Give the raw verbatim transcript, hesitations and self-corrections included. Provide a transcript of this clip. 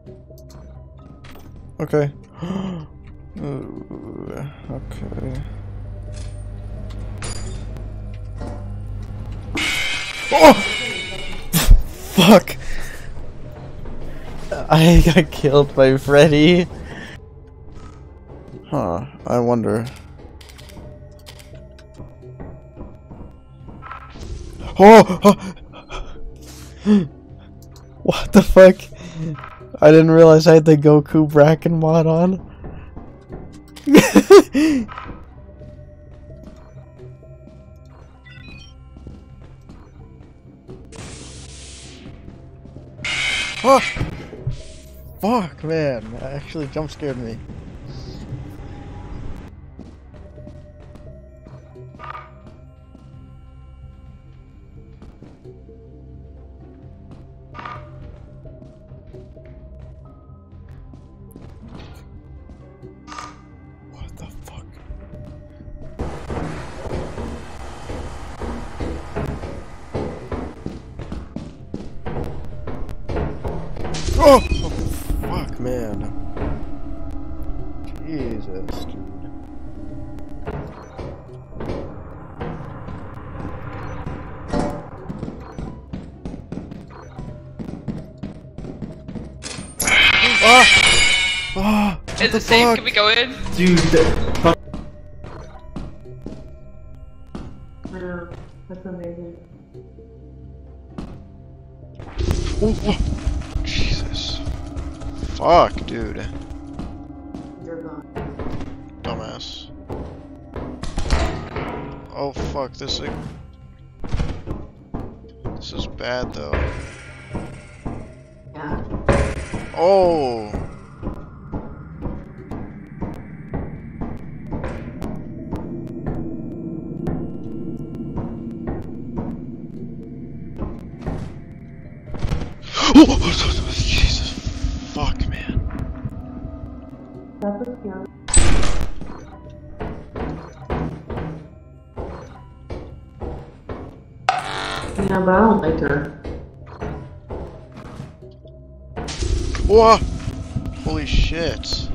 Okay. Ooh, okay. Oh! Fuck! I got killed by Freddy. Huh, I wonder. Oh! Oh! What the fuck? I didn't realize I had the Goku braken mod on. Oh! Fuck, man. That actually jump scared me. What the fuck? Oh! Oh fuck, man. Jesus, dude. Ah! Ah! Is it safe? Can we go in? Dude, fuck. Wow, that's amazing. Oh, oh. Jesus. Fuck, dude. You're gone. Dumbass. Oh fuck, this is This is bad though. Yeah. Oh! Oh! Jesus. Fuck, man. That was scary. Yeah, but I don't like her. Whoa! Holy shit.